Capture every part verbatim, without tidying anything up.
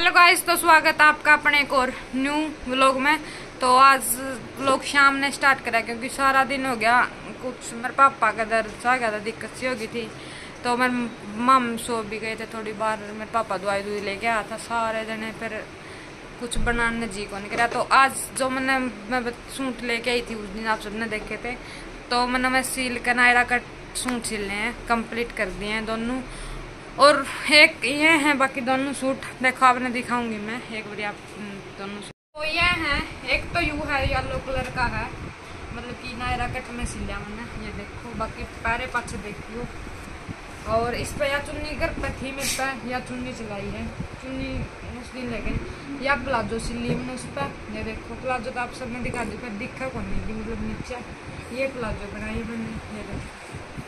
Hello guys, तो स्वागत है आपका अपने एक और न्यू व्लॉग में। तो आज व्लॉग शाम ने स्टार्ट करा क्योंकि सारा दिन हो गया, कुछ मेरे पापा का दर्द सा गया था, दिक्कत सी हो गई थी। तो मेरे मम सो भी गए थे थोड़ी बार, मेरे पापा दवाई दुई लेके आया था सारे जने, फिर कुछ बनाने जी को नहीं करा। तो आज जो मैंने मैं सूट लेके आई थी उस दिन आप सबने देखे थे, तो मैंने मैं सील का नायरा का सूट सिलने हैं, कंप्लीट कर दिए हैं दोनों। और एक ये है, बाकी दोनों सूट देखो आपने दिखाऊंगी मैं एक बार आप दोनों सूट। तो ये है, एक तो यू है येलो कलर का है, मतलब कि नायरा कट में सिला मैंने, ये देखो। बाकी पैरे पाछे देखियो। और इस पर या चुन्नी घर पर थी मेरे पे, या चुन्नी चलाई है, चुन्नी उस दिन ले गई, या प्लाजो सिली मैंने उस पर। ये देखो प्लाजो तो आप सबने दिखा दी, फिर दिखा कौन नहीं, मतलब नीचे ये प्लाजो बनाई मैंने। ये देखो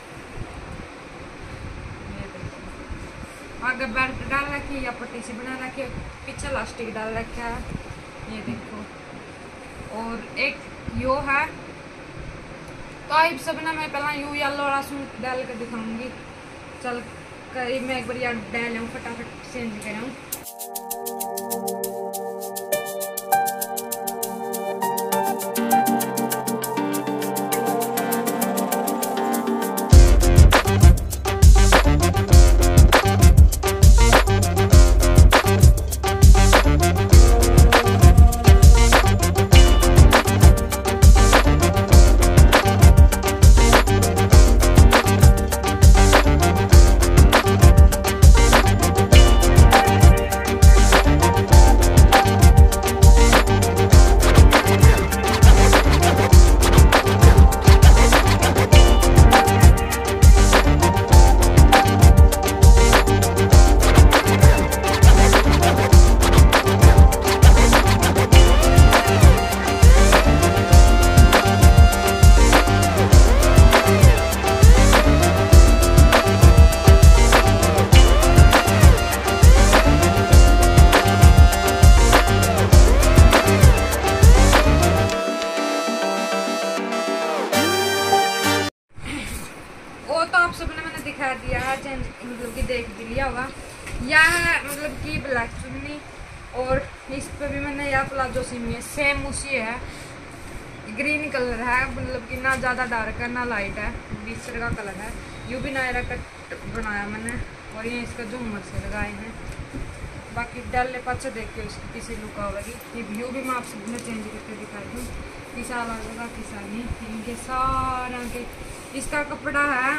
आगे बेल्ट डाल रखी या पट्टी से बना रखी, पीछे लास्टिक डाल रखा है, ये देखो। और एक यो है, तो आप सब ना मैं पहला यू येलो वाला सूट डाल कर दिखाऊंगी। चल कर मैं एक बार यार डाल लूँ, फटाफट चेंज कराऊँ। आप सबने मैंने दिखा दिया है, चेंज मतलब कि देख भी लिया होगा। यह है मतलब कि ब्लैक चुन्नी, और इस पे भी मैंने यह प्लाजो सिमी है, सेम उसी है, ग्रीन कलर है, मतलब कि ना ज़्यादा डार्क है ना लाइट है, बीच का कलर है। यू भी नायरा कट बनाया मैंने, और ये इसका झूमर से लगाए हैं। बाकी डाले पाछे देख के उसकी किसी लुक आवेगी। ये व्यू भी मैं आप सबने चेंज करके दिखाई दूँ, किसा लगेगा किसा नहीं। इनके सारा के इसका कपड़ा है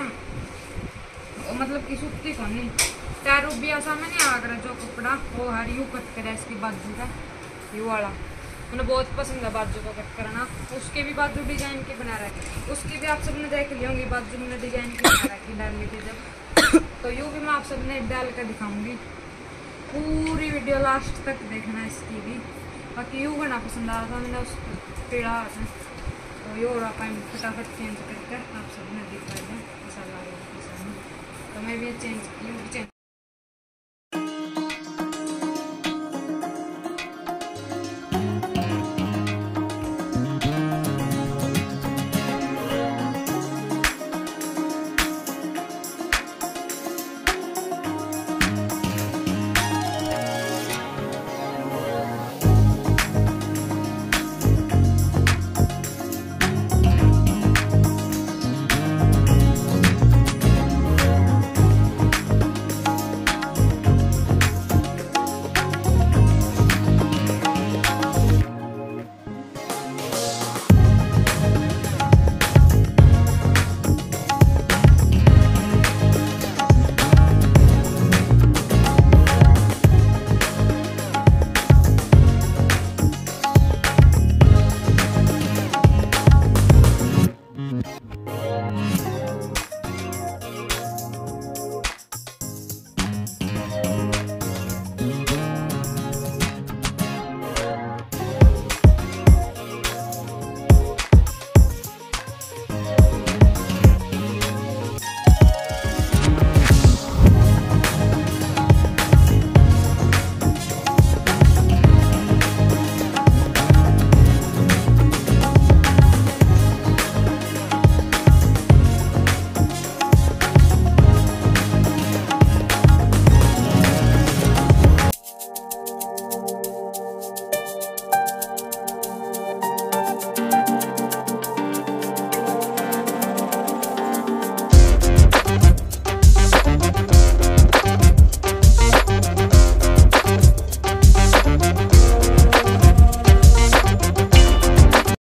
मतलब कि सूती को नहीं, टैरू भी ऐसा में नहीं आग रहा जो कपड़ा वो है, यू कट करा इसकी बाजू का, यू वाला मुझे बहुत पसंद है बाजू को कट करना। उसके भी बाजू डिजाइन की बना रखी, उसकी भी आप सबने देख ली होंगी बाजू मैंने डिजाइन की बना रखी डाल ली थी जब। तो यू भी मैं आप सबने डाल कर दिखाऊंगी, पूरी वीडियो लास्ट तक देखना इसकी भी। बाकी यू बना पसंद आ रहा था मैंने उस पेड़ा, तो यो आप फटाफट चेंज करके आप सबने दिखा दें ऐसा लगा, तो मैं भी चेंज की चेंज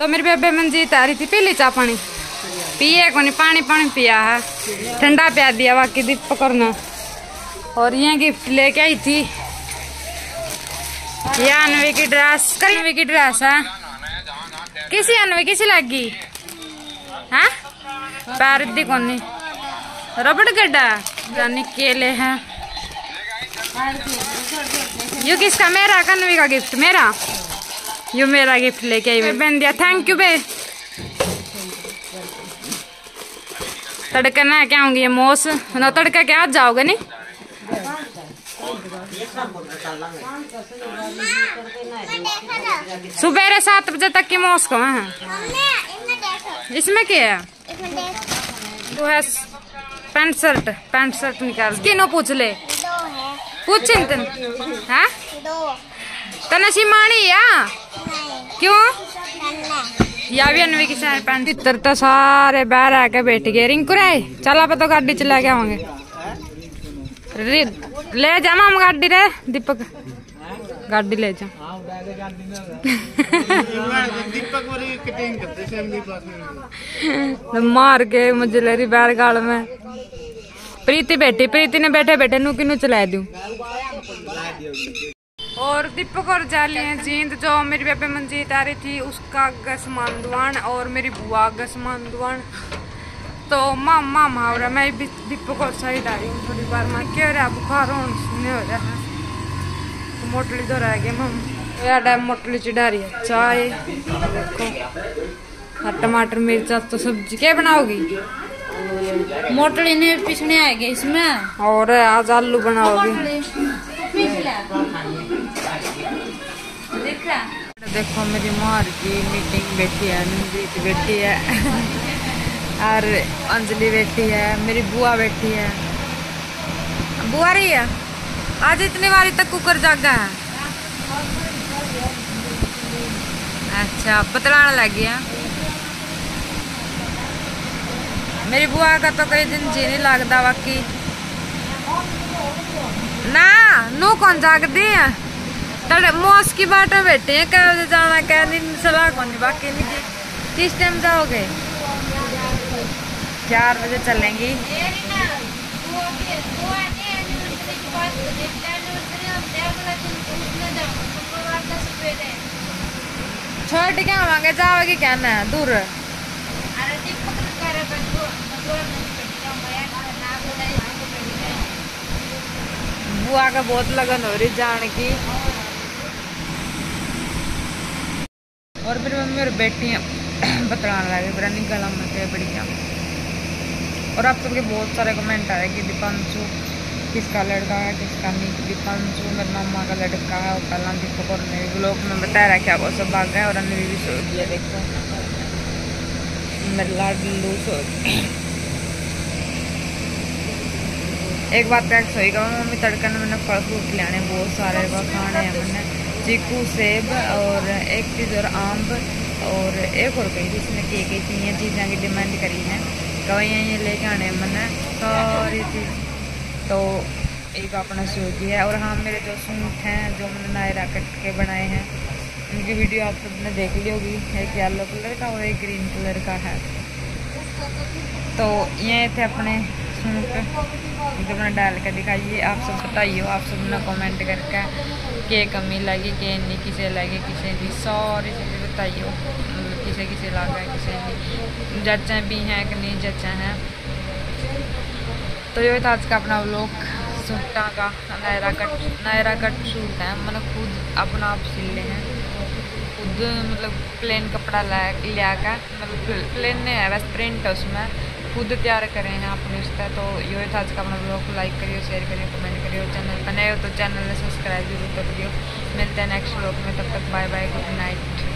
तो मेरी बेबे मंजीत आ रही थी, पी ली चाह पानी? पिए को नहीं, पानी पानी पिया है, ठंडा पिया दिया बाकी दीपक करना। और ये गिफ्ट लेके आई थी, ये अनवी की ड्रेस, अनवी की ड्रेस है। किसी अनवी किसी लगी हाँ पैर दी कोनी रबड़ गड्ढा जानी केले हैं। यू किसका? मेरा, कन्वी का गिफ्ट मेरा। यू मेरा गिफ्ट लेके आई बहन दिया, थैंक यू बे। तड़का ना क्या होंगी ये मोस ना, तड़का क्या आज जाओगे नहीं? सुबह सात बजे तक की मोस को है। इसमें क्या है? वो है पैंट शर्ट, पैंट शर्ट निकाल किनो पूछ ले, पूछ चिंतन है तनसी मानी या क्यों? या भी अनवी की सारे पैंट इतर तो सारे बाहर आके बैठ गए। रिंकू राय चला पे तो गाड़ी चला के आवांगे, ले जा माम गाड़ी रे दीपक, गाड़ी ले जा। मार के मुझे ले रही बैर गाल में। प्रीति बैठी, प्रीति ने बैठे बैठे नू किनू चला दूं। और दीपक और जाली है जींद, जो मेरी बेबे मंजीत आ रही थी उसका गसमान दुआन और मेरी बुआ गसमान दुआन। तो मामा मावरा मैं भी दीपक और साइड आ रही हूँ थोड़ी बार। मैं क्या रहा बुखार होने हो रहा है, तो मोटली तो रह गई मम यार, मोटली चढ़ा रही है चाय। देखो टमाटर मिर्चा तो सब्जी क्या बनाओगी? मोटली ने पिछने आएगी इसमें, और आज आलू बनाओगी। देखो मेरी मार की मीटिंग बैठी है, नंदीत बैठी है और अंजलि बैठी है, मेरी बुआ बैठी है। बुआ रही है आज इतनी बारी तक कुकर जागा है। अच्छा बतलाने लगी है। मेरी बुआ का तो कई दिन जी नहीं लगता, बाकी ना नू कौन जागती है तड़े मोस की बाट में बैठे हैं। कह बजे जाना कह दिन सलाह कौन, बाकी नहीं। किस टाइम जाओगे? चार बजे चलेंगी। छोड़ के आवांगे, जाओगे क्या ना दूर? बुआ का बहुत लगन हो रही जान की। और मेरी मम्मी और बेटी बतलाने लगे बरानी गला में के बढ़िया। और आप सबके बहुत सारे कमेंट आए कि दीपांशु किसका लड़का है किसका नहीं। दीपांशु मेरे मामा का लड़का है, और पहला दीपक और मेरे ब्लॉग में बताया रखा वो सब भाग गए। और अन्य भी सो दिया, देखो मेरे लाडलू सो। एक बात का सोई का मम्मी तड़का ने मैंने फल फ्रूट लाने बहुत सारे खाने हैं मैंने, चीकू सेब और एक चीज़ और आम और एक और कई जिसमें की कई थी ये चीज़ें की डिमांड करी है कहीं ये लेके आने मैंने सारी चीज़। तो एक अपना सूजी है। और हाँ मेरे जो सूट हैं जो मैंने नायरा कट के बनाए हैं उनकी वीडियो आप सबने देख ली होगी। एक येलो कलर का और एक ग्रीन कलर का है। तो ये थे अपने सूट जो मैंने डाल कर दिखाइए। आप सब बताइए, आप सब ने कमेंट करके के कमी लगी के नहीं, किसे लगे किसे नहीं, सारी चीज़ें बताइए। किसे किसे लगा है किसे नहीं, जच्चे भी हैं कि नहीं जच्चे हैं। तो ये था आज का अपना व्लॉग सूटा का। Naira cut Naira cut suit है, मैंने खुद अपना आप सिले हैं, खुद मतलब प्लेन कपड़ा ला लिया कर, मतलब प्लेन नहीं है बस प्रिंट है उसमें, खुद तैयार करे हैं अपने उसका। तो ये था आज का अपना ब्लॉग। लाइक करियो, शेयर करियो, कमेंट करियो। चैनल पर नए हो तो चैनल में सब्सक्राइब जरूर कर दियो। मिलते हैं नेक्स्ट ब्लॉग में, तब तक बाय बाय, गुड नाइट।